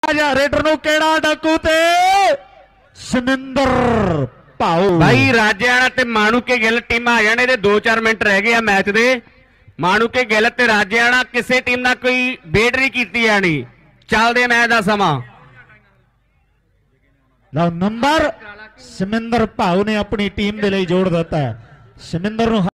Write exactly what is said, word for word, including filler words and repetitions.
राजा raider नूं केड़ा डाकू ते शमिंदर भाऊ भाई राजेवाड़ा ते माणूके गिल टीम आ जाने दे दो चार मिनट रह गए मैच दे। माणूके गिल ते राजेवाड़ा किसी टीम ना कोई बेट नहीं की जानी। चलदे मैच दा समा नंबर शमिंदर भाऊ ने अपनी टीम दे लई जोड़ दिता है। शमिंदर नूं